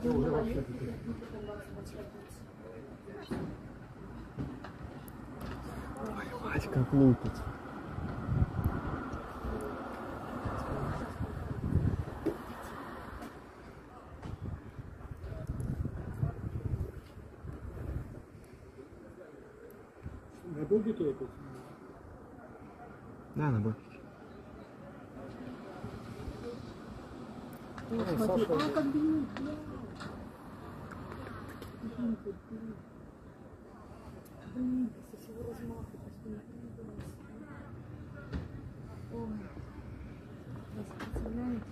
Ой, мать, как лупит. Надолго ты опять? Да, на бой. Смотри, как бьют, блин, со всего размаха почти не прыгнулась. Ой, вы представляете,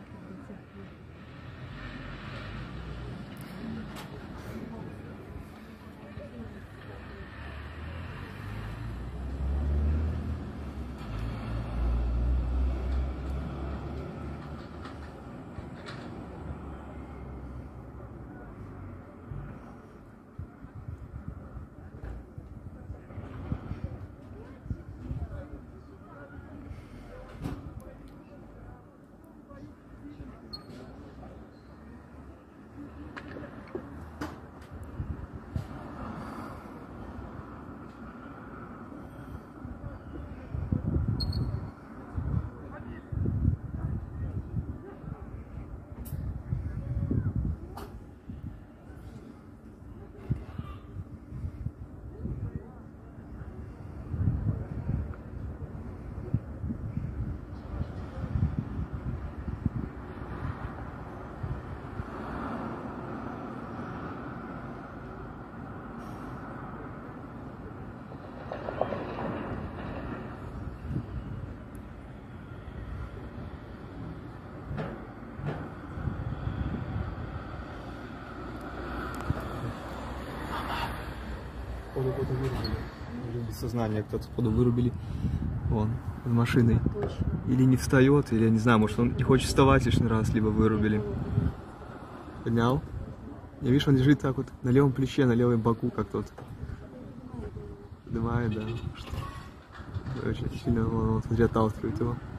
Походу вырубили. Уже без сознания кто-то походу вырубили. Вон, под машиной. точно. Или не встает, или я не знаю, может он не хочет вставать лишний раз, либо вырубили. Поднял. Я вижу, он лежит так вот на левом плече, на левом боку, как тот. Поднимает, да. Очень сильно, вот, смотри, отталкивает его.